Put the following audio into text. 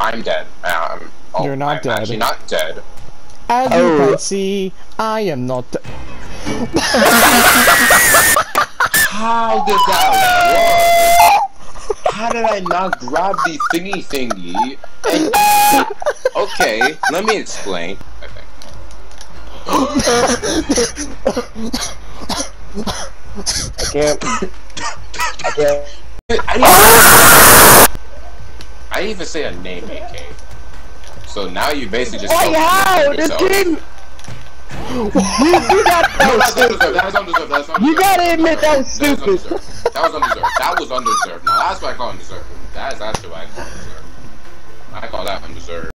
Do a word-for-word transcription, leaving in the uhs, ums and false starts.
I'm dead. Um, oh, You're not I'm dead. actually not dead. As Oh. you can see, I am not. How did that work? How did I not grab the thingy thingy? And... Okay, let me explain. I think. I can't. I can't. I didn't, I didn't even say a name, A K. So now you basically just. Oh yeah! This yourself. game. You, you got No, that. that's undeserved. That was undeserved. That was undeserved. You gotta admit that was That was stupid. undeserved. That was undeserved. That was undeserved. Now that's what I call undeserved. That is actually what I call undeserved. I call that undeserved.